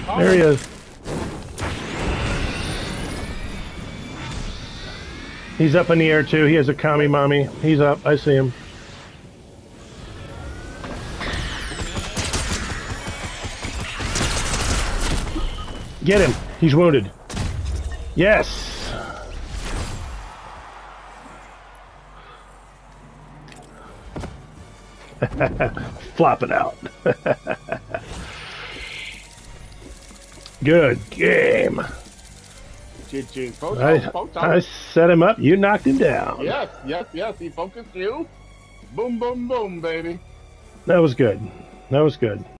There he is. He's up in the air too. He has a Kami Mommy. He's up. I see him. Get him. He's wounded. Yes. Flop it out. Good game. I set him up. You knocked him down. Yes, yes, yes. He focused you. Boom, boom, boom, baby. That was good. That was good.